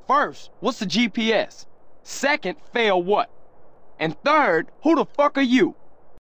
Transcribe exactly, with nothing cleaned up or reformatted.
First, what's the G P S? Second, fail what? And third, who the fuck are you?